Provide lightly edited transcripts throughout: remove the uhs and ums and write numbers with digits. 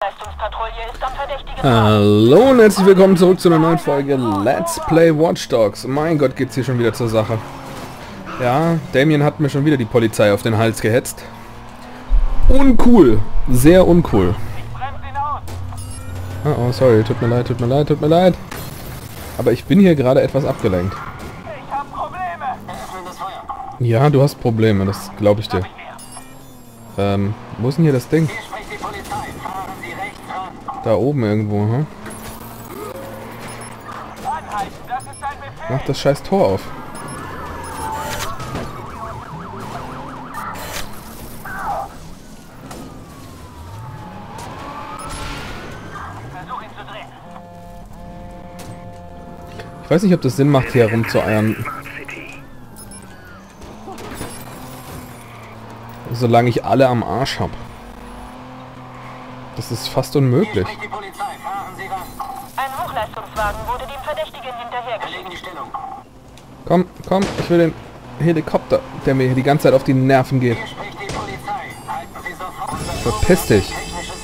Hallo und herzlich willkommen zurück zu einer neuen Folge Let's Play Watch Dogs. Mein Gott, geht's hier schon wieder zur Sache. Ja, Damien hat mir schon wieder die Polizei auf den Hals gehetzt. Uncool. Sehr uncool. Oh, sorry. Tut mir leid, tut mir leid, tut mir leid. Aber ich bin hier gerade etwas abgelenkt. Ja, du hast Probleme, das glaube ich dir. Wo ist denn hier das Ding? Da oben irgendwo, hm? Mach das scheiß Tor auf. Ich weiß nicht, ob das Sinn macht, hier rumzueiern. Solange ich alle am Arsch habe. Das ist fast unmöglich. Ein Hochleistungswagen wurde dem Verdächtigen hinterhergeschickt. Komm, komm, ich will den Helikopter, der mir hier die ganze Zeit auf die Nerven geht. Verpiss dich.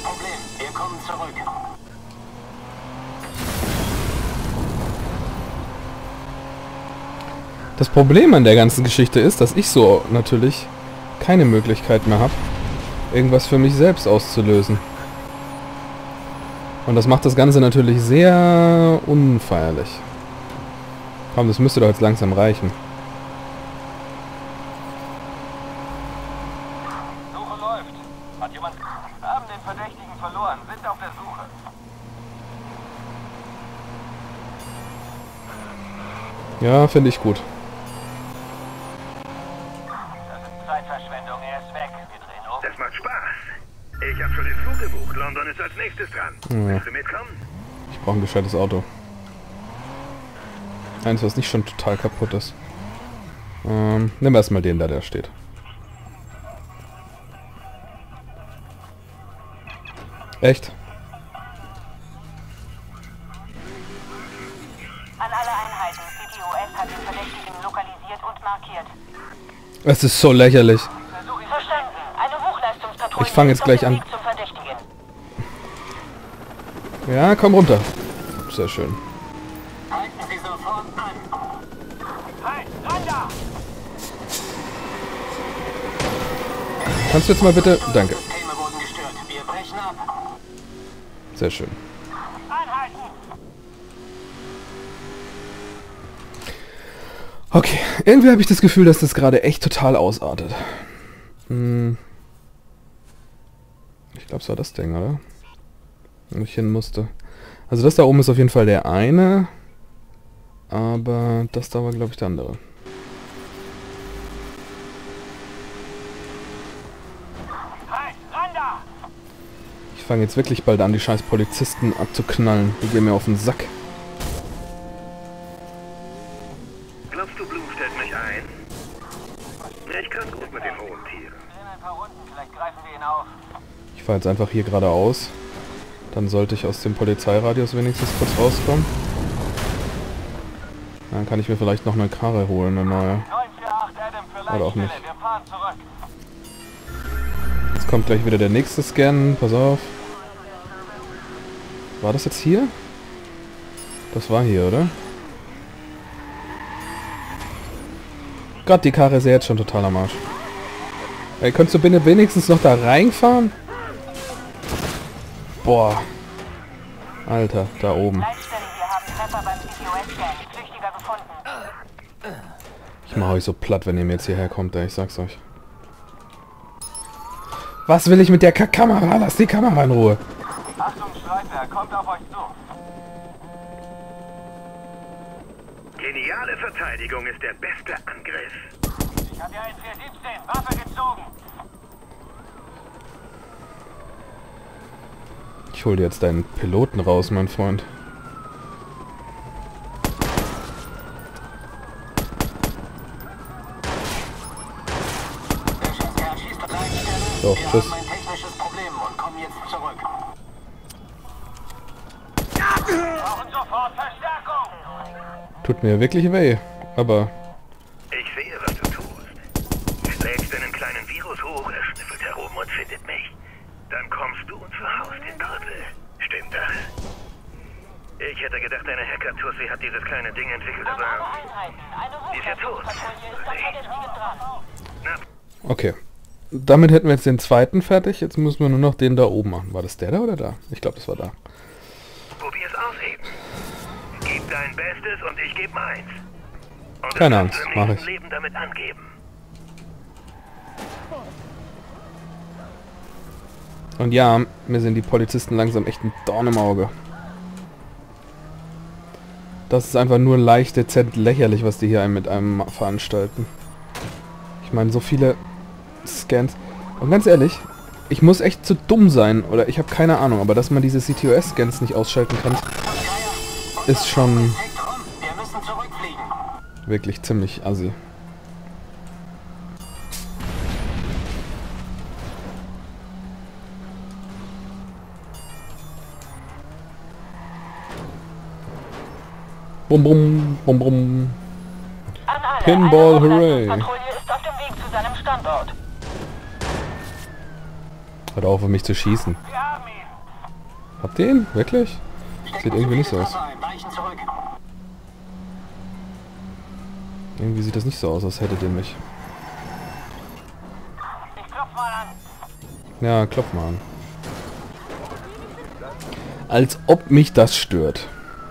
Das Problem an der ganzen Geschichte ist, dass ich so natürlich keine Möglichkeit mehr habe, irgendwas für mich selbst auszulösen. Und das macht das Ganze natürlich sehr unfeierlich. Komm, das müsste doch jetzt langsam reichen. Suche läuft. Hat jemand... haben den Verdächtigen verloren, sind auf der Suche. Ja, finde ich gut. Das ist Zeitverschwendung, er ist weg. Wir drehen um. Das macht Spaß. Ich habe schon den Flug gebucht. London ist als nächstes dran. Ja. Willst du mitkommen? Ich brauche ein gescheites Auto. Eins, was nicht schon total kaputt ist. Nehmen wir erstmal den da, der steht. Echt? An alle Einheiten. CTOS hat den Verdächtigen lokalisiert und markiert. Es ist so lächerlich. Verstanden. Eine Hochleistungspatrouille Ich fange jetzt ist auf gleich dem an. Weg zum Verdächtigen. Ja, komm runter. Sehr schön. Halten Sie sofort an. Halt, ran da! Kannst du jetzt mal bitte... Danke. Systeme wurden gestört. Wir brechen ab. Sehr schön. Anhalten! Okay, irgendwie habe ich das Gefühl, dass das gerade echt total ausartet. Ich glaube, es war das Ding, oder? Wo ich hin musste. Also das da oben ist auf jeden Fall der eine. Aber das da war, glaube ich, der andere. Halt, ran da! Ich fange jetzt wirklich bald an, die scheiß Polizisten abzuknallen. Die gehen mir auf den Sack. Glaubst du, Blue stellt mich ein? Ich kann gut mit den hohen Tieren. Wir nehmen ein paar Runden, vielleicht greifen wir ihn auf. Ich fahre jetzt einfach hier geradeaus. Dann sollte ich aus dem Polizeiradius wenigstens kurz rauskommen. Dann kann ich mir vielleicht noch eine Karre holen, eine neue. 948 Adam für Oder auch Leitstelle. nicht. Wir fahren zurück. Jetzt kommt gleich wieder der nächste Scan. Pass auf. War das jetzt hier? Das war hier, oder? Gott, die Karre ist ja jetzt schon total am Arsch. Ey, könntest du bitte wenigstens noch da reinfahren? Boah. Alter, da oben. Leitstelle, wir haben Treffer beim CTOS-Scan. Flüchtiger gefunden. Ich mache euch so platt, wenn ihr mir jetzt hierher kommt, ey, ich sag's euch. Was will ich mit der Kamera? Lass die Kamera in Ruhe. Achtung, Streitler, kommt auf euch zu. Geniale Verteidigung ist der beste Angriff. Ich habe hier einen 417. Waffe gezogen. Ich hol dir jetzt deinen Piloten raus, mein Freund. Er schießt Leitstelle. So, Wir tschüss. haben ein technisches Problem und kommen jetzt zurück. Brauchen sofort Verstärkung. Tut mir wirklich weh, aber... Ich sehe, was du tust. Lädst einen kleinen Virus hoch, er schnüffelt herum und findet mich. Dann kommst du und verhaust den Trottel. hätte gedacht, deine Hacker-Tussi hat dieses kleine Ding entwickelt, An alle aber... Einheiten. Eine Die ist ja tot. Hochleistungspatrouille ist am Verdächtigen dran. Na, Okay. Damit hätten wir jetzt den zweiten fertig. Jetzt müssen wir nur noch den da oben machen. War das der da oder da? Ich glaube, das war da. probier's aus eben. Gib dein Bestes und ich geb meins. Und Keine das Angst, kannst du mach im ich. nächsten Leben damit angeben. Und ja, mir sind die Polizisten langsam echt ein Dorn im Auge. Das ist einfach nur leicht dezent lächerlich, was die hier mit einem veranstalten. Ich meine, so viele Scans. Und ganz ehrlich, ich muss echt zu dumm sein. Oder ich habe keine Ahnung. Aber dass man diese CTOS-Scans nicht ausschalten kann, ist schon Wir müssen zurückfliegen. wirklich ziemlich assi. Bum bum, bum bum. An alle. Pinball, Eine hooray. Hochleistungspatrouille ist auf dem Weg zu seinem Standort. Hört auf, mich zu schießen. Wir haben ihn. Habt ihr ihn? Wirklich? Sieht irgendwie nicht so aus. Weichen zurück. Irgendwie sieht das nicht so aus, als hättet ihr mich. Ich klopf mal an. Ja, klopf mal an. Als ob mich das stört.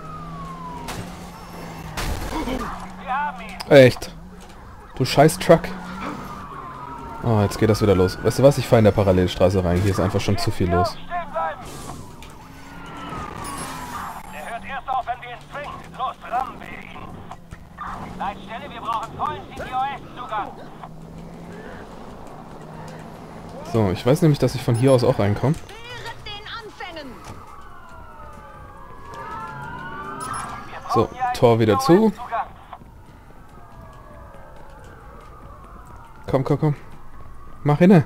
Wir haben ihn. Echt? Du scheiß Truck. Oh, jetzt geht das wieder los. Weißt du was? Ich fahre in der Parallelstraße rein. Hier ist einfach schon zu viel los. Stehen bleiben. Der hört erst auf, wenn wir ihn zwingen. Los, rammen wir ihn. Leitstelle, wir brauchen vollen CTOS-Zugang. So, ich weiß nämlich, dass ich von hier aus auch reinkomme. So, Tor wieder zu. Komm, komm, komm. Mach hinne.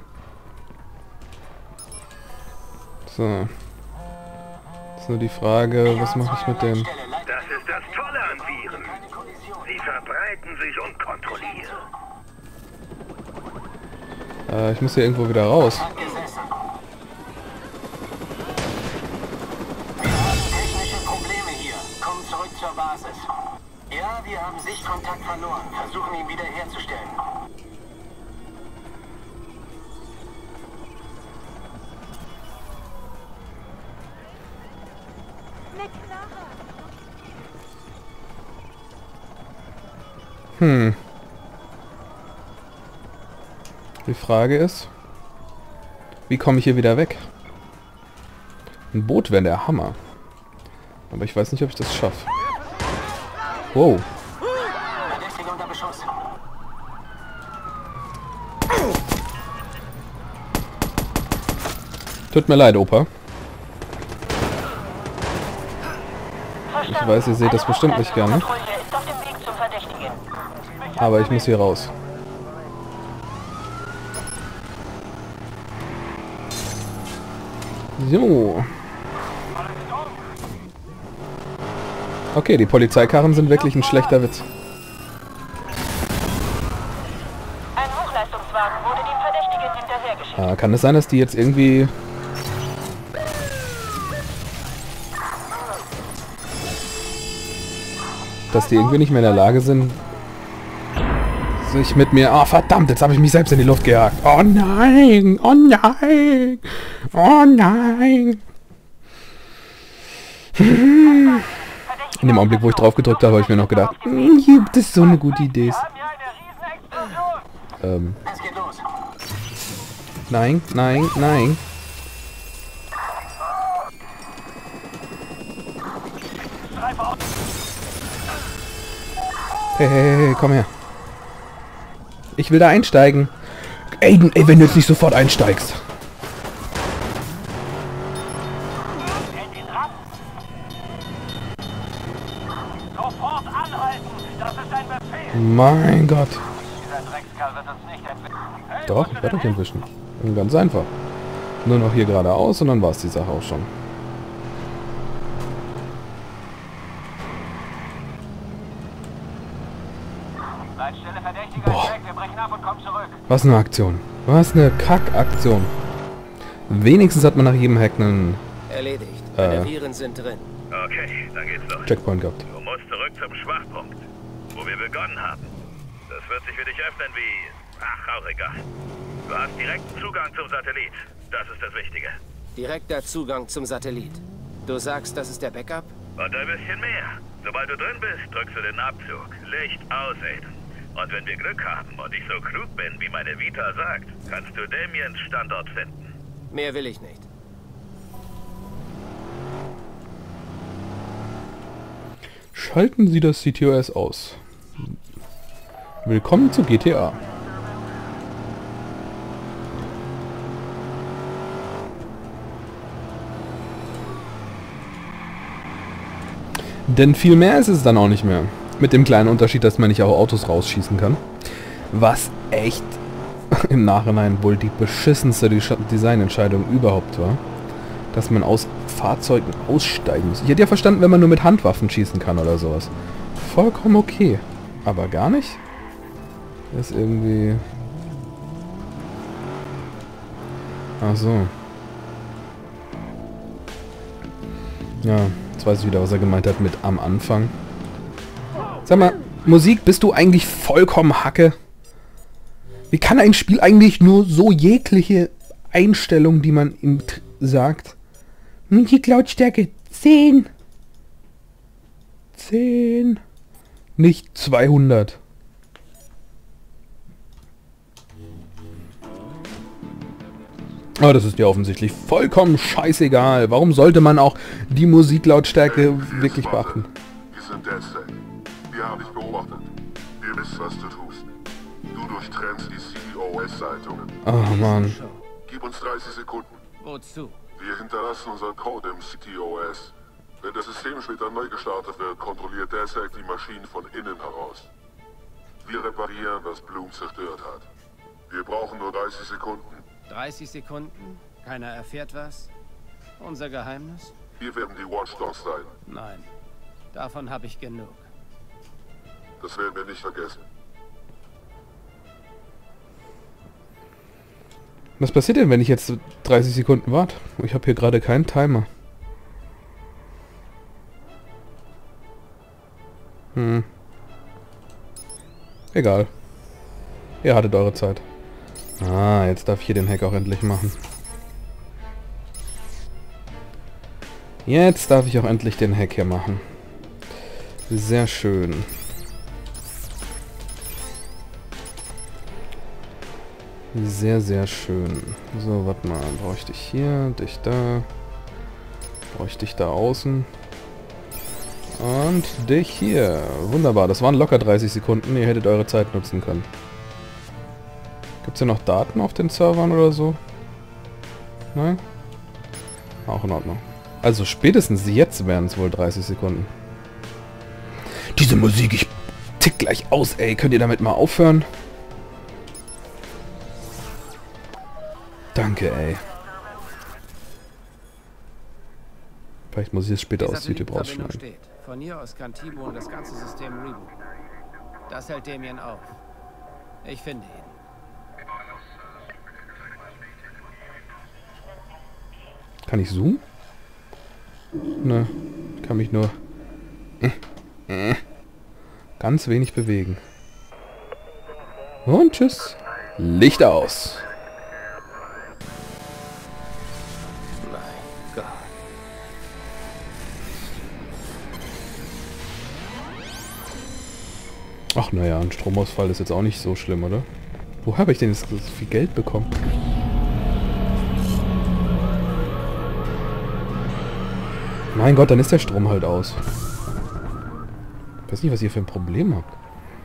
So. Ist nur die Frage, was mache ich mit dem... Das ist das Tolle an Viren. Sie verbreiten sich unkontrolliert. Ich muss hier irgendwo wieder raus. Technische Probleme hier. Kommen zurück zur Basis. Ja, wir haben Sichtkontakt verloren. Versuchen ihn wiederherzustellen. Die Frage ist, wie komme ich hier wieder weg? Ein Boot wäre der Hammer. Aber ich weiß nicht, ob ich das schaffe. Wow. Verdächtiger unter Beschuss. Tut mir leid, Opa. Ich weiß, ihr seht das bestimmt nicht gerne. Patrouille ist auf dem Weg zum Verdächtigen. Aber ich muss hier raus. So. Okay, die Polizeikarren sind wirklich ein schlechter Witz. Ein Hochleistungswagen wurde dem Verdächtigen hinterhergeschickt. Kann es sein, dass die jetzt irgendwie... Dass die irgendwie nicht mehr in der Lage sind, sich mit mir... Oh, verdammt, jetzt habe ich mich selbst in die Luft gejagt. Oh nein, oh nein, oh nein. In dem Augenblick, wo ich drauf gedrückt habe, habe ich mir noch gedacht, das ist so eine gute Idee. Wir haben hier eine Riesenexplosion. Es geht los. Nein, nein, nein. Hey, hey, hey, komm her. Ich will da einsteigen. Aiden, ey, wenn du jetzt nicht sofort einsteigst. Sofort anhalten. Das ist ein Befehl. Mein Gott. Dieser Dreckskerl wird uns nicht entwischen. Hey, Doch, ich werde euch entwischen. Ganz einfach. Nur noch hier geradeaus und dann war es die Sache auch schon. Leitstelle Verdächtiger ist weg. Wir brechen ab und kommen zurück. Was eine Aktion. Was eine Kackaktion. Wenigstens hat man nach jedem Hack einen Erledigt. Meine Viren sind drin. Okay, dann geht's los. Checkpoint gehabt. Du musst zurück zum Schwachpunkt, wo wir begonnen haben. Das wird sich für dich öffnen wie... Ach, auch egal. Du hast direkten Zugang zum Satellit. Das ist das Wichtige. Direkter Zugang zum Satellit. Du sagst, das ist der Backup? Und ein bisschen mehr. Sobald du drin bist, drückst du den Abzug. Licht aus, Aiden. Und wenn wir Glück haben und ich so klug bin, wie meine Vita sagt, kannst du Damiens Standort finden. Mehr will ich nicht. Schalten Sie das CTOS aus. Willkommen zu GTA. Denn viel mehr ist es dann auch nicht mehr. Mit dem kleinen Unterschied, dass man nicht auch Autos rausschießen kann. Was echt im Nachhinein wohl die beschissenste Designentscheidung überhaupt war. Dass man aus Fahrzeugen aussteigen muss. Ich hätte ja verstanden, wenn man nur mit Handwaffen schießen kann oder sowas. Vollkommen okay. Aber gar nicht? Das ist irgendwie... Ach so. Ja, jetzt weiß ich wieder, was er gemeint hat mit am Anfang. Sag mal, Musik, bist du eigentlich vollkommen Hacke? Wie kann ein Spiel eigentlich nur so jegliche Einstellung, die man ihm sagt? Musiklautstärke 10. 10. Nicht 200. Aber das ist ja offensichtlich vollkommen scheißegal. Warum sollte man auch die Musiklautstärke wirklich beachten? Wir sind DedSec. Wir haben dich beobachtet. Wir wissen, was du tust. Du durchtrennst die CTOS-Zeitungen. Oh Mann. Gib uns 30 Sekunden. Wozu? Wir hinterlassen unseren Code im CTOS. Wenn das System später neu gestartet wird, kontrolliert DedSec die Maschinen von innen heraus. Wir reparieren, was Bloom zerstört hat. Wir brauchen nur 30 Sekunden. 30 Sekunden? Keiner erfährt was? Unser Geheimnis? Wir werden die Watchdogs sein. Nein. Davon habe ich genug. Das werden wir nicht vergessen. Was passiert denn, wenn ich jetzt 30 Sekunden warte? Ich habe hier gerade keinen Timer. Egal. Ihr hattet eure Zeit. Ah, jetzt darf ich hier den Hack auch endlich machen. Jetzt darf ich auch endlich den Hack hier machen. Sehr schön. Sehr, sehr schön. So, warte mal. Brauche ich dich hier, dich da. Brauche ich dich da außen. Und dich hier. Wunderbar, das waren locker 30 Sekunden. Ihr hättet eure Zeit nutzen können. Gibt es hier noch Daten auf den Servern oder so? Nein? Auch in Ordnung. Also spätestens jetzt wären es wohl 30 Sekunden. Diese Musik, ich tick gleich aus, ey. Könnt ihr damit mal aufhören? Danke, ey. Vielleicht muss ich es später aus YouTube rausschneiden. Steht. Von hier aus kann T-Bone das ganze System rebooten. Das hält Damien auf. Ich finde ihn. Kann ich zoomen? Ne, kann mich nur ganz wenig bewegen. Und tschüss. Licht aus. Mein Gott. Ach naja, ein Stromausfall ist jetzt auch nicht so schlimm, oder? Wo habe ich denn jetzt so viel Geld bekommen? Mein Gott, dann ist der Strom halt aus. Ich weiß nicht, was ihr für ein Problem habt.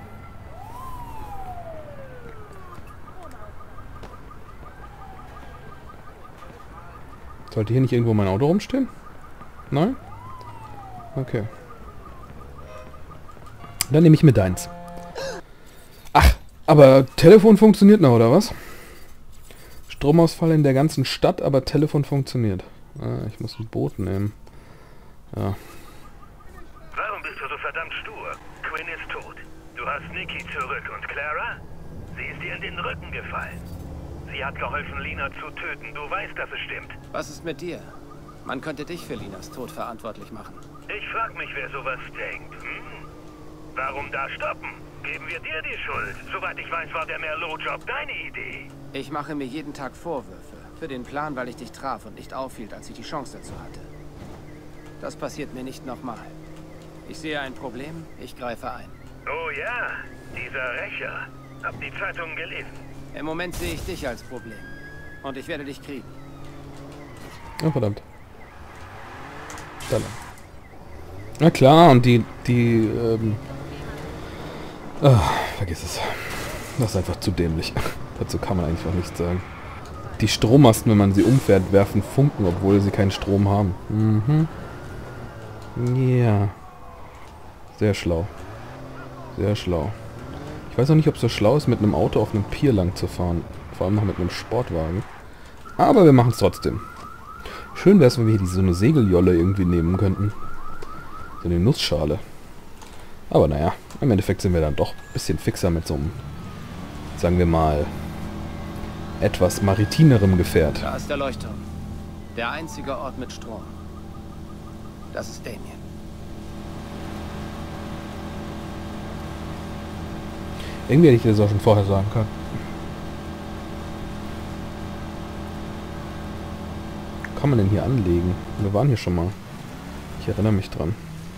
Sollte hier nicht irgendwo mein Auto rumstehen? Nein? Okay. Dann nehme ich mir deins. Ach, aber Telefon funktioniert noch, oder was? Stromausfall in der ganzen Stadt, aber Telefon funktioniert. Ah, ich muss ein Boot nehmen. Ja. Warum bist du so verdammt stur? Quinn ist tot. Du hast Nikki zurück und Clara? Sie ist dir in den Rücken gefallen. Sie hat geholfen, Lina zu töten. Du weißt, dass es stimmt. Was ist mit dir? Man könnte dich für Linas Tod verantwortlich machen. Ich frag mich, wer sowas denkt. Warum da stoppen? Geben wir dir die Schuld. Soweit ich weiß, war der Merlot-Job deine Idee. Ich mache mir jeden Tag Vorwürfe. Für den Plan, weil ich dich traf und nicht aufhielt, als ich die Chance dazu hatte. Das passiert mir nicht nochmal. Ich sehe ein Problem, ich greife ein. Oh ja, dieser Rächer. Hab die Zeitungen gelesen. Im Moment sehe ich dich als Problem. Und ich werde dich kriegen. Oh, verdammt. Dann. Na klar, und vergiss es. Das ist einfach zu dämlich. Dazu kann man eigentlich auch nichts sagen. Die Strommasten, wenn man sie umfährt, werfen Funken, obwohl sie keinen Strom haben. Mhm. Ja. Sehr schlau. Sehr schlau. Ich weiß auch nicht, ob es so schlau ist, mit einem Auto auf einem Pier lang zu fahren. Vor allem noch mit einem Sportwagen. Aber wir machen es trotzdem. Schön wäre es, wenn wir hier so eine Segeljolle irgendwie nehmen könnten. So eine Nussschale. Aber naja, im Endeffekt sind wir dann doch ein bisschen fixer mit so einem, sagen wir mal, etwas maritinerem Gefährt. Da ist der Leuchtturm. Der einzige Ort mit Strom. Das ist Damien. Irgendwie hätte ich das auch schon vorher sagen können. Kann man denn hier anlegen? Wir waren hier schon mal. Ich erinnere mich dran.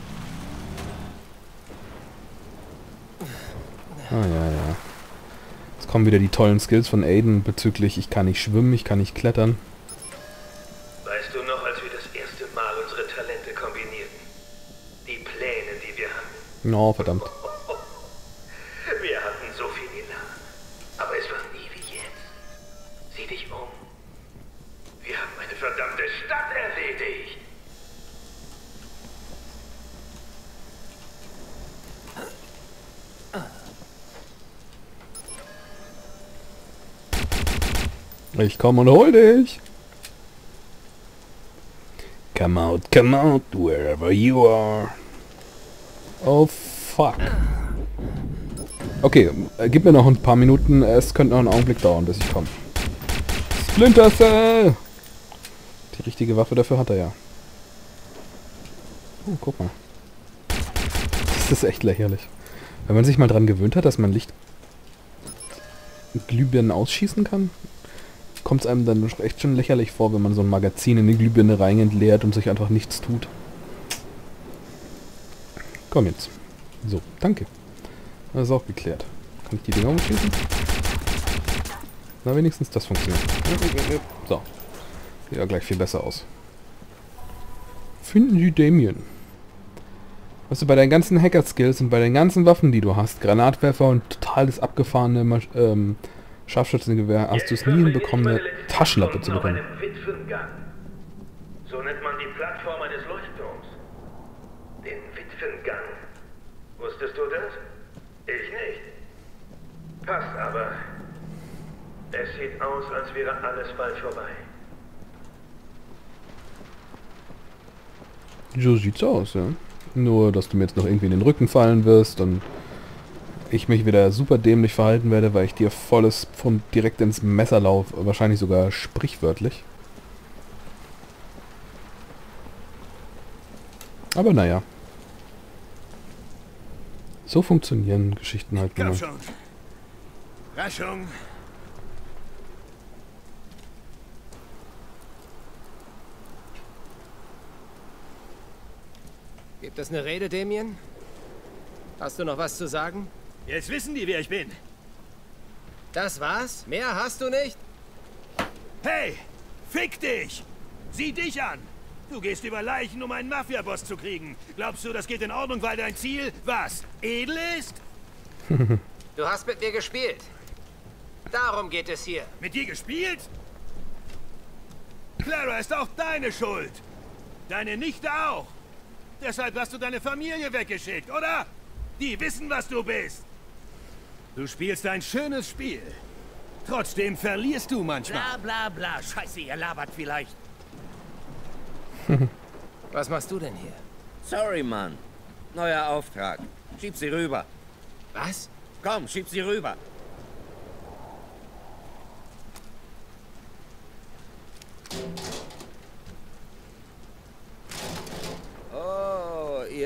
Ah, ja. Jetzt kommen wieder die tollen Skills von Aiden bezüglich ich kann nicht schwimmen, ich kann nicht klettern. Weißt du noch, als wir das erste Mal unsere Talente kombinierten? Die Pläne, die wir hatten. Oh, verdammt. Wir hatten so viel Elan. Aber es war nie wie jetzt. Sieh dich um. Wir haben eine verdammte Stadt erledigt. Ich komme und hol dich. Come out, wherever you are. Oh, fuck. Okay, gib mir noch ein paar Minuten. Es könnte noch einen Augenblick dauern, bis ich komme. Splinter Cell! Die richtige Waffe dafür hat er ja. Oh, guck mal. Das ist echt lächerlich. Wenn man sich mal dran gewöhnt hat, dass man Glühbirnen ausschießen kann, kommt es einem dann echt schon lächerlich vor, wenn man so ein Magazin in die Glühbirne rein entleert und sich einfach nichts tut. Komm jetzt. So, danke. Das ist auch geklärt. Kann ich die Dinger umschießen? Na, wenigstens das funktioniert. So. Sieht ja gleich viel besser aus. Finden Sie Damien. Weißt du, bei deinen ganzen Hacker-Skills und bei den ganzen Waffen, die du hast, Granatwerfer und total das abgefahrene Scharfschützengewehr, hast du es nie hinbekommen, eine Taschenlampe zu bekommen. So nennt man die Plattform eines Leuchtturms. Den Witwengang. Wusstest du das? Ich nicht. Passt aber. Es sieht aus, als wäre alles bald vorbei. So sieht's aus, ja. Nur, dass du mir jetzt noch irgendwie in den Rücken fallen wirst und ich mich wieder super dämlich verhalten werde, weil ich dir volles Pfund direkt ins Messer laufe. Wahrscheinlich sogar sprichwörtlich. Aber naja. So funktionieren Geschichten halt Komm nur. schon. Raschung. Gibt es eine Rede, Damien? Hast du noch was zu sagen? Jetzt wissen die, wer ich bin. Das war's? Mehr hast du nicht? Hey, fick dich! Sieh dich an! Du gehst über Leichen, um einen Mafia-Boss zu kriegen. Glaubst du, das geht in Ordnung, weil dein Ziel, was, edel ist? Du hast mit mir gespielt. Darum geht es hier. Mit dir gespielt? Clara ist auch deine Schuld. Deine Nichte auch. Deshalb hast du deine Familie weggeschickt, oder? Die wissen, was du bist. Du spielst ein schönes Spiel. Trotzdem verlierst du manchmal. Bla bla bla. Scheiße, ihr labert vielleicht. Was machst du denn hier? Sorry, Mann. Neuer Auftrag. Schieb sie rüber. Was? Komm, schieb sie rüber.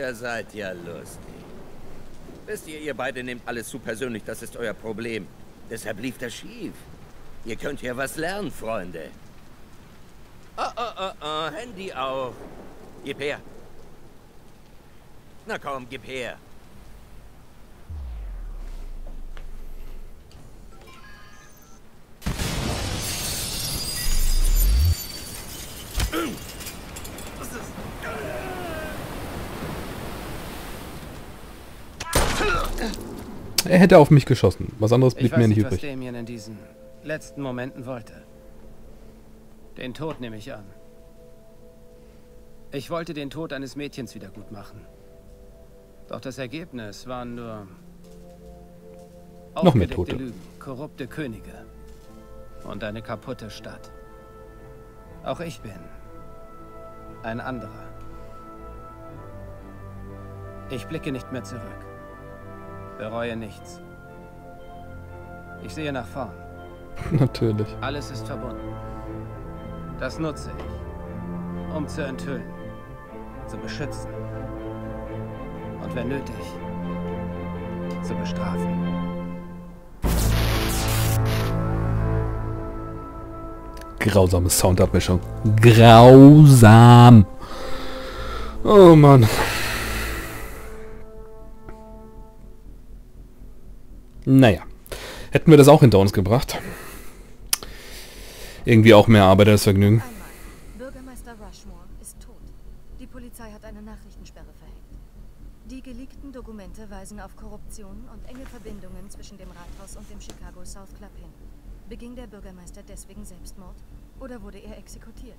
Ihr seid ja lustig. Wisst ihr, ihr beide nehmt alles zu persönlich, das ist euer Problem. Deshalb lief das schief. Ihr könnt hier was lernen, Freunde. Oh, Handy auch. Gib her. Na komm, gib her. Er hätte auf mich geschossen. Was anderes blieb mir nicht was übrig. Damien in diesen letzten Momenten wollte. Den Tod nehme ich an. Ich wollte den Tod eines Mädchens wiedergutmachen. Doch das Ergebnis waren nur noch mehr aufgedeckte Tote. Lügen, korrupte Könige und eine kaputte Stadt. Auch ich bin ein anderer. Ich blicke nicht mehr zurück. Bereue nichts. Ich sehe nach vorn. Natürlich. Alles ist verbunden. Das nutze ich, um zu enthüllen, zu beschützen und wenn nötig, zu bestrafen. Grausame Soundabmischung. Grausam. Oh Mann. Naja. Hätten wir das auch hinter uns gebracht. Irgendwie auch mehr Arbeit als Vergnügen. Einmal. Bürgermeister Rushmore ist tot. Die Polizei hat eine Nachrichtensperre verhängt. Die geleakten Dokumente weisen auf Korruption und enge Verbindungen zwischen dem Rathaus und dem Chicago South Club hin. Beging der Bürgermeister deswegen Selbstmord oder wurde er exekutiert?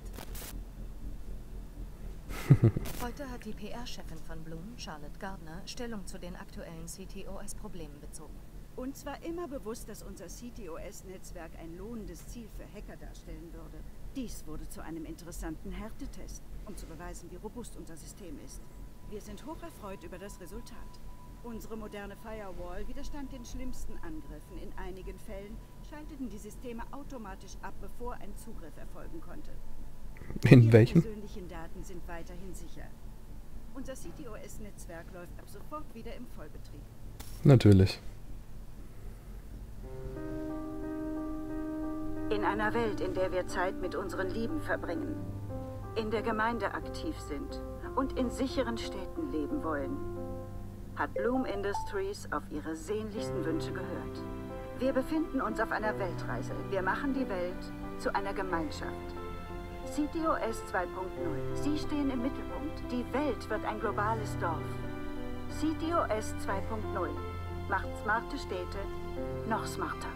Heute hat die PR-Chefin von Bloom, Charlotte Gardner, Stellung zu den aktuellen CTOS-Problemen bezogen. Uns war immer bewusst, dass unser CTOS-Netzwerk ein lohnendes Ziel für Hacker darstellen würde. Dies wurde zu einem interessanten Härtetest, um zu beweisen, wie robust unser System ist. Wir sind hocherfreut über das Resultat. Unsere moderne Firewall widerstand den schlimmsten Angriffen. In einigen Fällen schalteten die Systeme automatisch ab, bevor ein Zugriff erfolgen konnte. In welchen? Ihre persönlichen Daten sind weiterhin sicher. Unser CTOS-Netzwerk läuft ab sofort wieder im Vollbetrieb. Natürlich. In einer Welt, in der wir Zeit mit unseren Lieben verbringen, in der Gemeinde aktiv sind und in sicheren Städten leben wollen, hat Bloom Industries auf ihre sehnlichsten Wünsche gehört. Wir befinden uns auf einer Weltreise. Wir machen die Welt zu einer Gemeinschaft. CTOS 2.0. Sie stehen im Mittelpunkt. Die Welt wird ein globales Dorf. CTOS 2.0 macht smarte Städte noch smarter.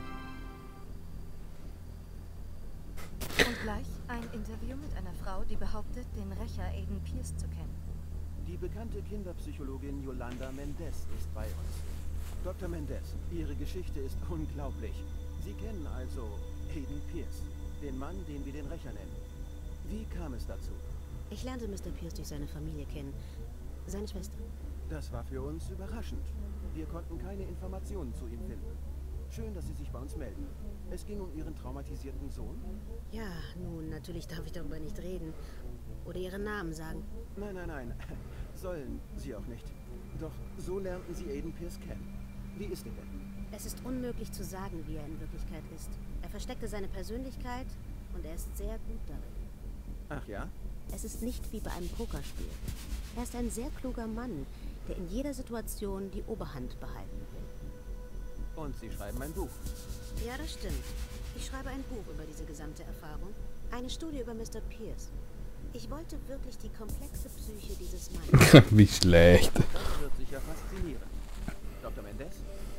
Und gleich ein Interview mit einer Frau, die behauptet, den Rächer Aiden Pierce zu kennen. Die bekannte Kinderpsychologin Yolanda Mendez ist bei uns. Dr. Mendez, Ihre Geschichte ist unglaublich. Sie kennen also Aiden Pierce, den Mann, den wir den Rächer nennen. Wie kam es dazu? Ich lernte Mr. Pierce durch seine Familie kennen. Seine Schwester. Das war für uns überraschend. Wir konnten keine Informationen zu ihm finden. Schön, dass Sie sich bei uns melden. Es ging um Ihren traumatisierten Sohn? Ja, nun, natürlich darf ich darüber nicht reden. Oder Ihren Namen sagen. Nein. Sollen Sie auch nicht. Doch so lernten Sie Aiden Pierce kennen. Wie ist er denn? Es ist unmöglich zu sagen, wie er in Wirklichkeit ist. Er versteckte seine Persönlichkeit und er ist sehr gut darin. Ach ja? Es ist nicht wie bei einem Pokerspiel. Er ist ein sehr kluger Mann, der in jeder Situation die Oberhand behalten will. Und Sie schreiben ein Buch. Ja, das stimmt. Ich schreibe ein Buch über diese gesamte Erfahrung. Eine Studie über Mr. Pierce. Ich wollte wirklich die komplexe Psyche dieses Mannes. Wie schlecht. Das wird sicher faszinieren. Dr. Mendez,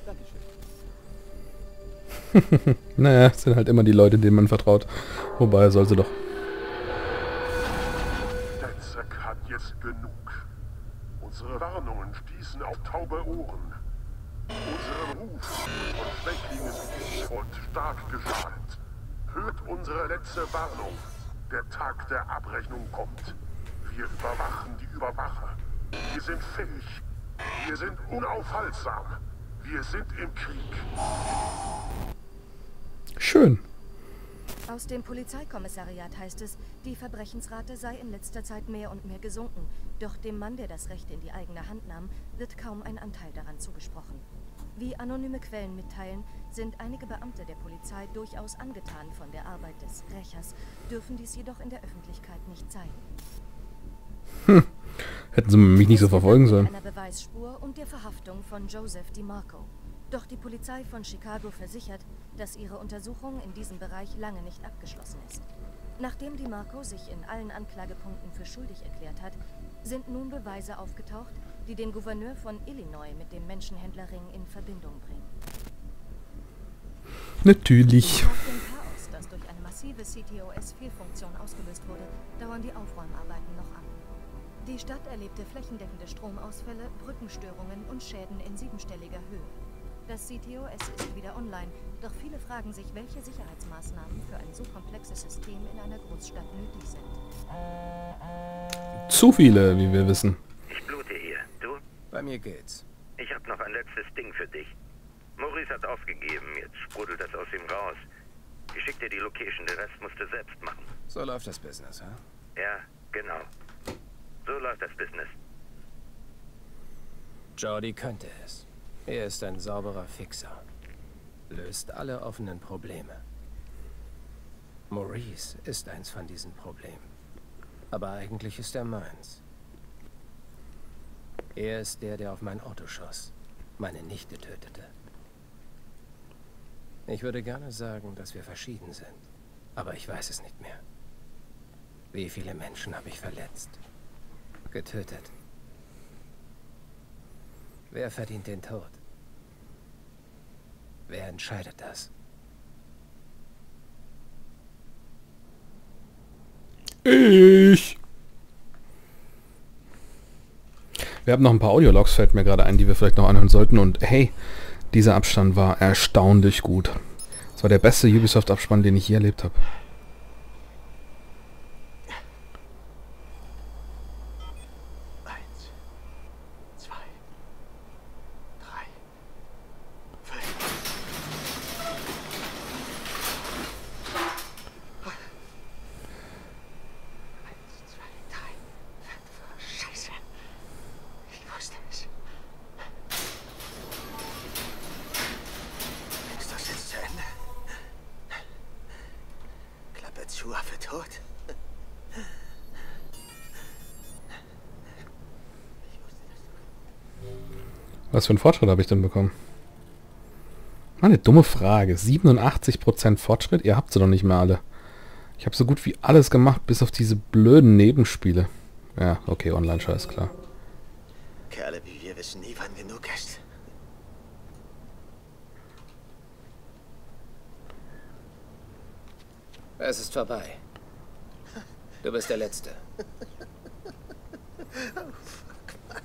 Dankeschön. Naja, es sind halt immer die Leute, denen man vertraut. Wobei, er soll sie doch. DedSec hat jetzt genug. Unsere Warnungen stießen auf taube Ohren. Unser Ruf von Schwächlingen und stark geschadet. Hört unsere letzte Warnung. Der Tag der Abrechnung kommt. Wir überwachen die Überwacher. Wir sind fähig. Wir sind unaufhaltsam. Wir sind im Krieg. Schön. Aus dem Polizeikommissariat heißt es, die Verbrechensrate sei in letzter Zeit mehr und mehr gesunken. Doch dem Mann, der das Recht in die eigene Hand nahm, wird kaum ein Anteil daran zugesprochen. Wie anonyme Quellen mitteilen, sind einige Beamte der Polizei durchaus angetan von der Arbeit des Rächers, dürfen dies jedoch in der Öffentlichkeit nicht zeigen. Hätten sie mich nicht so verfolgen sollen. Einer Beweisspur und der Verhaftung von Joseph DiMarco. Doch die Polizei von Chicago versichert, dass ihre Untersuchung in diesem Bereich lange nicht abgeschlossen ist. Nachdem DiMarco sich in allen Anklagepunkten für schuldig erklärt hat, sind nun Beweise aufgetaucht, die den Gouverneur von Illinois mit dem Menschenhändlerring in Verbindung bringen. Natürlich. Nach dem Chaos, das durch eine massive CTOS-Fehlfunktion ausgelöst wurde, dauern die Aufräumarbeiten noch an. Die Stadt erlebte flächendeckende Stromausfälle, Brückenstörungen und Schäden in 7-stelliger Höhe. Das CTOS ist wieder online, doch viele fragen sich, welche Sicherheitsmaßnahmen für ein so komplexes System in einer Großstadt nötig sind. Zu viele, wie wir wissen. Ich blute hier. Du? Bei mir geht's. Ich hab noch ein letztes Ding für dich. Maurice hat aufgegeben, jetzt sprudelt das aus ihm raus. Ich schick dir die Location, den Rest musst du selbst machen. So läuft das Business, ha? Ja, genau. So läuft das Business. Jordi könnte es. Er ist ein sauberer Fixer. Löst alle offenen Probleme. Maurice ist eins von diesen Problemen. Aber eigentlich ist er meins. Er ist der auf mein Auto schoss, meine Nichte tötete. Ich würde gerne sagen, dass wir verschieden sind. Aber ich weiß es nicht mehr. Wie viele Menschen habe ich verletzt? Getötet? Wer verdient den Tod? Wer entscheidet das? Ich. Wir haben noch ein paar Audiologs, fällt mir gerade ein, die wir vielleicht noch anhören sollten. Und hey, dieser Abstand war erstaunlich gut. Das war der beste Ubisoft-Abspann, den ich je erlebt habe. Waffe tot. Was für einen Fortschritt habe ich denn bekommen? Eine dumme Frage. 87% Fortschritt? Ihr habt sie doch nicht mehr alle. Ich habe so gut wie alles gemacht, bis auf diese blöden Nebenspiele. Ja, okay, Online-Scheiß, klar. Kerle wie wir wissen nie, wann genug ist. Es ist vorbei. Du bist der Letzte. Oh, fuck, Mann.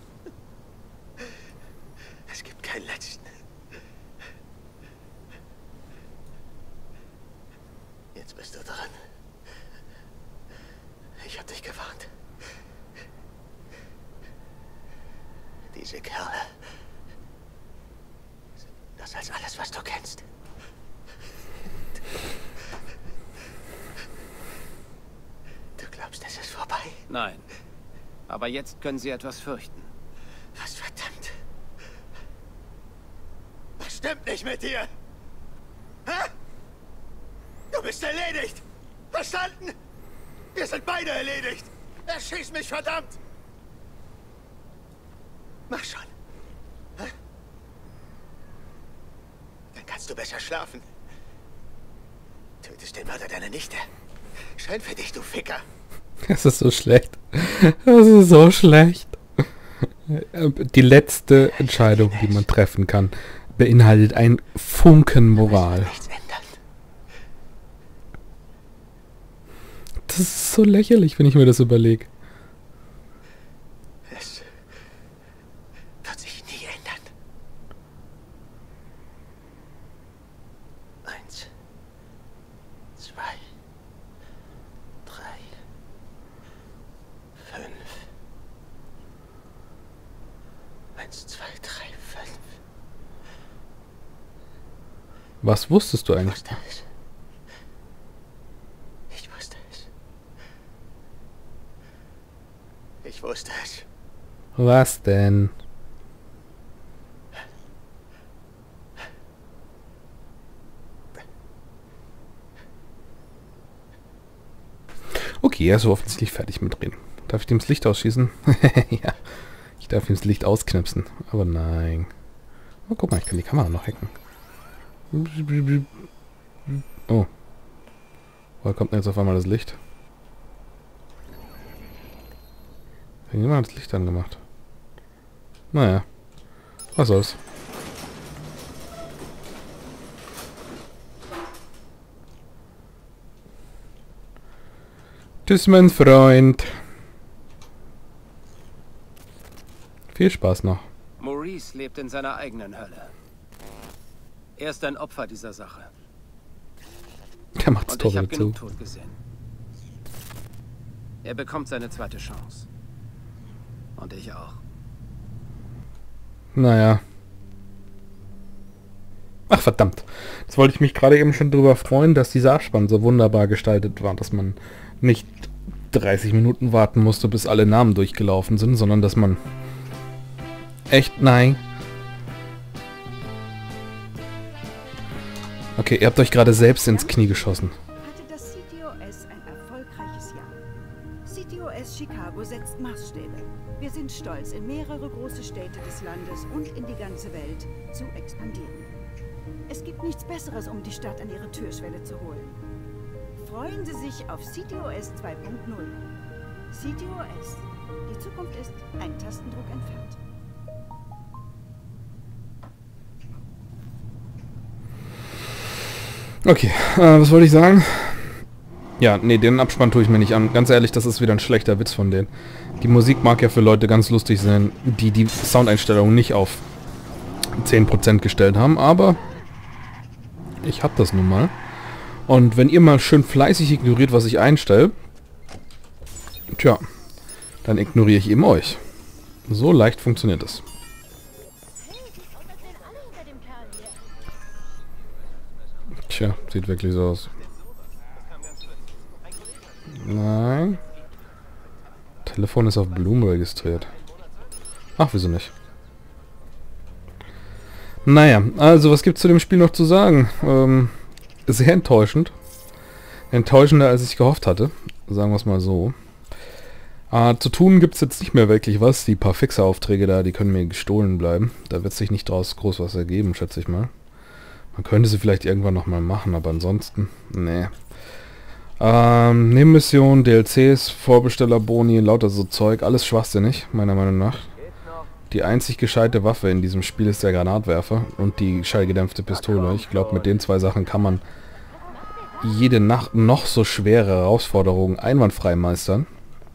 Es gibt keinen Letzten. Jetzt bist du dran. Ich hab dich gewarnt. Diese Kerle. Das ist alles, was du kennst. Du glaubst, es ist vorbei? Nein. Aber jetzt können sie etwas fürchten. Was verdammt? Was stimmt nicht mit dir? Hä? Du bist erledigt! Verstanden? Wir sind beide erledigt! Erschieß mich, verdammt! Mach schon. Hä? Dann kannst du besser schlafen. Tötest den Mörder deiner Nichte. Schön für dich, du Ficker. Das ist so schlecht. Das ist so schlecht. Die letzte Entscheidung, die man treffen kann, beinhaltet einen Funken Moral. Das ist so lächerlich, wenn ich mir das überlege. Es wird sich nie ändern. 1, 2, 3, 5. 1, 2, 3, 5. Was wusstest du eigentlich? das. Was denn? Okay, er ist so offensichtlich fertig mit Reden. Darf ich dem das Licht ausschießen? Ja. Ich darf ihm das Licht ausknipsen. Aber nein. Oh, guck mal, ich kann die Kamera noch hacken. Oh. Woher kommt denn jetzt auf einmal das Licht? Irgendjemand hat das Licht angemacht. Naja. Was soll's. Tschüss, mein Freund. Viel Spaß noch. Maurice lebt in seiner eigenen Hölle. Er ist ein Opfer dieser Sache. Er macht's Und Tor ich habe zu. genug Tod gesehen. Er bekommt seine zweite Chance. Und ich auch. Naja. Ach verdammt. Jetzt wollte ich mich gerade eben schon drüber freuen, dass dieser Abspann so wunderbar gestaltet war, dass man nicht 30 Minuten warten musste, bis alle Namen durchgelaufen sind, sondern dass man... Echt? Nein. Okay, ihr habt euch gerade selbst ins Knie geschossen. Hatte das CTOS ein erfolgreiches Jahr. CTOS Chicago setzt Maßstäbe. Wir sind stolz, in mehrere große Städte des Landes und in die ganze Welt zu expandieren. Es gibt nichts Besseres, um die Stadt an ihre Türschwelle zu holen. Freuen Sie sich auf CTOS 2.0. CTOS. Die Zukunft ist ein Tastendruck entfernt. Okay, was wollte ich sagen? Ja, nee, den Abspann tue ich mir nicht an. Ganz ehrlich, das ist wieder ein schlechter Witz von denen. Die Musik mag ja für Leute ganz lustig sein, die die Soundeinstellungen nicht auf 10% gestellt haben, aber ich hab das nun mal. Und wenn ihr mal schön fleißig ignoriert, was ich einstelle, tja, dann ignoriere ich eben euch. So leicht funktioniert das. Tja, sieht wirklich so aus. Nein. Telefon ist auf Bloom registriert. Ach, wieso nicht? Naja, also was gibt's zu dem Spiel noch zu sagen? Sehr enttäuschend. Enttäuschender, als ich gehofft hatte. Sagen wir es mal so. Zu tun gibt's jetzt nicht mehr wirklich was. Die paar Fixer-Aufträge da, die können mir gestohlen bleiben. Da wird sich nicht draus groß was ergeben, schätze ich mal. Man könnte sie vielleicht irgendwann nochmal machen, aber ansonsten, nee. Nebenmission, DLCs, Vorbestellerboni, lauter so Zeug, alles schwachsinnig, meiner Meinung nach. Die einzig gescheite Waffe in diesem Spiel ist der Granatwerfer und die schallgedämpfte Pistole. Ich glaube, mit den zwei Sachen kann man jede Nacht noch so schwere Herausforderungen einwandfrei meistern.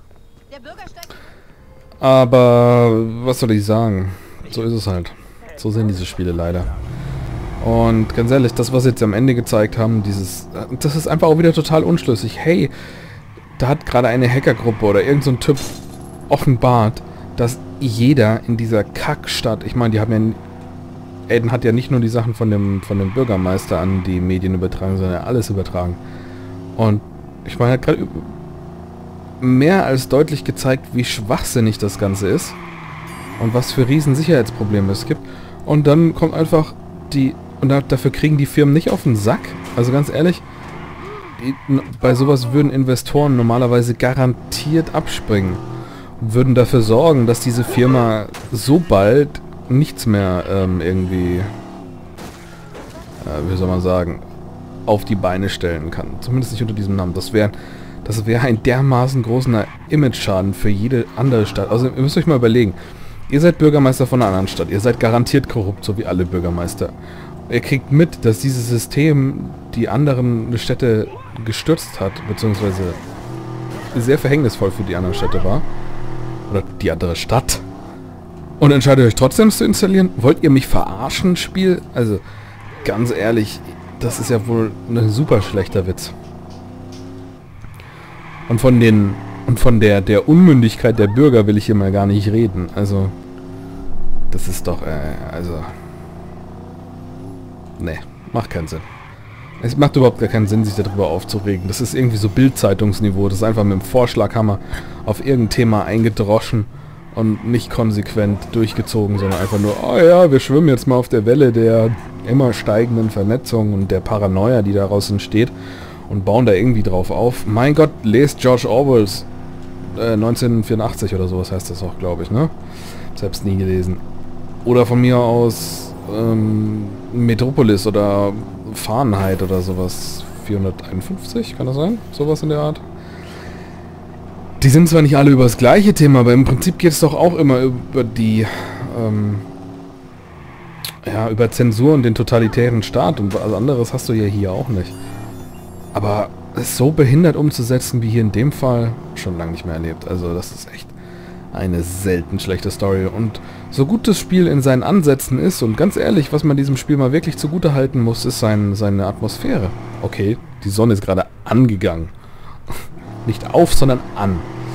Aber was soll ich sagen? So ist es halt. So sind diese Spiele leider. Und ganz ehrlich, das, was sie jetzt am Ende gezeigt haben, das ist einfach auch wieder total unschlüssig. Hey, da hat gerade eine Hackergruppe oder irgend so ein Typ offenbart, dass jeder in dieser Kackstadt, ich meine, die haben ja, Aiden hat ja nicht nur die Sachen von dem Bürgermeister an die Medien übertragen, sondern alles übertragen. Und ich meine, hat gerade mehr als deutlich gezeigt, wie schwachsinnig das Ganze ist und was für riesen Sicherheitsprobleme es gibt. Und dann kommt einfach dafür kriegen die Firmen nicht auf den Sack. Also ganz ehrlich, bei sowas würden Investoren normalerweise garantiert abspringen. Und würden dafür sorgen, dass diese Firma so bald nichts mehr irgendwie, wie soll man sagen, auf die Beine stellen kann. Zumindest nicht unter diesem Namen. Das wäre ein dermaßen großer Image-Schaden für jede andere Stadt. Also ihr müsst euch mal überlegen, ihr seid Bürgermeister von einer anderen Stadt. Ihr seid garantiert korrupt, so wie alle Bürgermeister. Ihr kriegt mit, dass dieses System die anderen Städte gestürzt hat, beziehungsweise sehr verhängnisvoll für die anderen Städte war. Oder die andere Stadt. Und entscheidet euch trotzdem es zu installieren? Wollt ihr mich verarschen, Spiel? Also, ganz ehrlich, das ist ja wohl ein super schlechter Witz. Und von der Unmündigkeit der Bürger will ich hier mal gar nicht reden. Also, das ist doch, nee, macht keinen Sinn. Es macht überhaupt gar keinen Sinn, sich darüber aufzuregen. Das ist irgendwie so Bild-Zeitungsniveau. Das ist einfach mit dem Vorschlaghammer auf irgendein Thema eingedroschen Und nicht konsequent durchgezogen, sondern einfach nur, oh ja, wir schwimmen jetzt mal auf der Welle der immer steigenden Vernetzung und der Paranoia, die daraus entsteht und bauen da irgendwie drauf auf. Mein Gott, lest George Orwells 1984 oder sowas heißt das auch, glaube ich, ne? Selbst nie gelesen. Oder von mir aus Metropolis oder Fahrenheit oder sowas. 451, kann das sein? Sowas in der Art. Die sind zwar nicht alle über das gleiche Thema, aber im Prinzip geht es doch auch immer über die, ja, über Zensur und den totalitären Staat und was anderes hast du ja hier auch nicht. Aber es so behindert umzusetzen wie hier in dem Fall, schon lange nicht mehr erlebt. Also das ist echt eine selten schlechte Story. Und so gut das Spiel in seinen Ansätzen ist, und ganz ehrlich, was man diesem Spiel mal wirklich zugute halten muss, ist seine Atmosphäre. Okay, die Sonne ist gerade angegangen. Nicht auf, sondern an.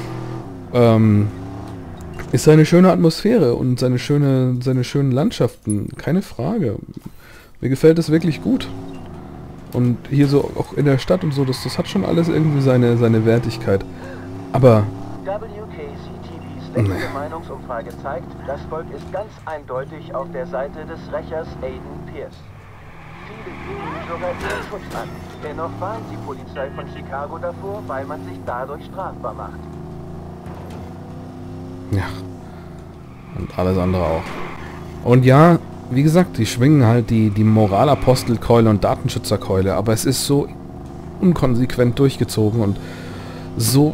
Ist eine schöne Atmosphäre und seine schönen Landschaften, keine Frage. Mir gefällt es wirklich gut. Und hier so auch in der Stadt und so, das hat schon alles irgendwie seine Wertigkeit. Aber WKCTVs letzte Meinungsumfrage zeigt, das Volk ist ganz eindeutig auf der Seite des Rächers Aiden Pierce. Viele bieten ihm sogar ihren Schutz an. Dennoch warnt die Polizei von Chicago davor, weil man sich dadurch strafbar macht. Ja. Und alles andere auch. Und ja, wie gesagt, die schwingen halt die Moralapostelkeule und Datenschützerkeule, aber es ist so unkonsequent durchgezogen und so...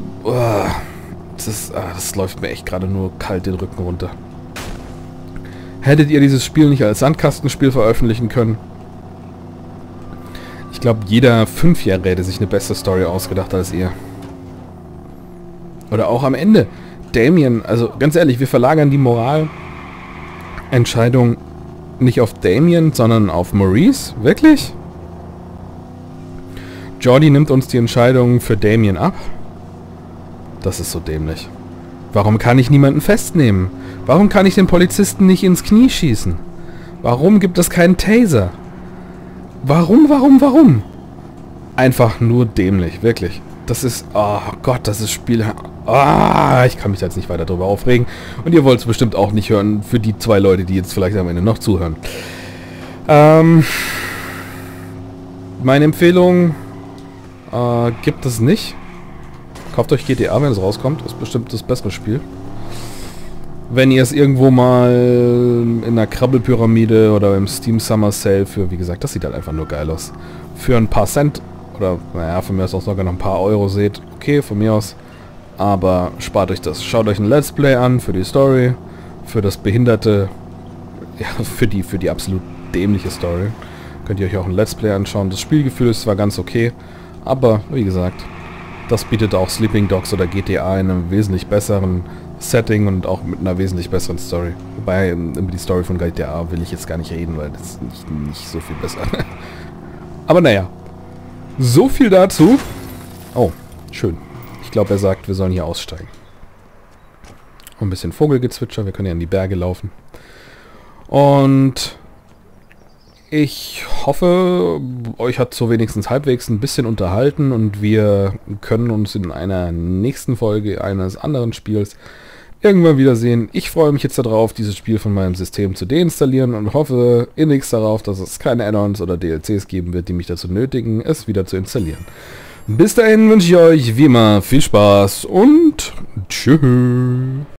das läuft mir echt gerade nur kalt den Rücken runter. Hättet ihr dieses Spiel nicht als Sandkastenspiel veröffentlichen können? Ich glaube, jeder 5-Jährige hätte sich eine bessere Story ausgedacht als ihr. Oder auch am Ende. Damien, also ganz ehrlich, wir verlagern die Moralentscheidung nicht auf Damien, sondern auf Maurice? Wirklich? Jordi nimmt uns die Entscheidung für Damien ab? Das ist so dämlich. Warum kann ich niemanden festnehmen? Warum kann ich den Polizisten nicht ins Knie schießen? Warum gibt es keinen Taser? Warum? Einfach nur dämlich, wirklich. Das ist, oh Gott, das ist Spiel... ich kann mich jetzt nicht weiter darüber aufregen. Und ihr wollt es bestimmt auch nicht hören, für die 2 Leute, die jetzt vielleicht am Ende noch zuhören. Meine Empfehlung gibt es nicht. Kauft euch GTA, wenn es rauskommt. Ist bestimmt das bessere Spiel. Wenn ihr es irgendwo mal in einer Krabbelpyramide oder im Steam Summer Sale für, wie gesagt, das sieht halt einfach nur geil aus, für ein paar Cent oder, naja, von mir aus auch sogar noch ein paar Euro seht, okay, von mir aus. Aber spart euch das. Schaut euch ein Let's Play an für die Story, für das behinderte, ja, für die absolut dämliche Story. Könnt ihr euch auch ein Let's Play anschauen. Das Spielgefühl ist zwar ganz okay, aber wie gesagt, das bietet auch Sleeping Dogs oder GTA in einem wesentlich besseren Setting und auch mit einer wesentlich besseren Story. Wobei, über die Story von GTA will ich jetzt gar nicht reden, weil das ist nicht so viel besser. Aber naja, so viel dazu. Oh, schön. Ich glaube, er sagt, wir sollen hier aussteigen. Ein bisschen Vogelgezwitscher, wir können ja in die Berge laufen. Und ich hoffe, euch hat so wenigstens halbwegs ein bisschen unterhalten und wir können uns in einer nächsten Folge eines anderen Spiels irgendwann wiedersehen. Ich freue mich jetzt darauf, dieses Spiel von meinem System zu deinstallieren und hoffe innigst darauf, dass es keine Add-ons oder DLCs geben wird, die mich dazu nötigen, es wieder zu installieren. Bis dahin wünsche ich euch wie immer viel Spaß und tschüss.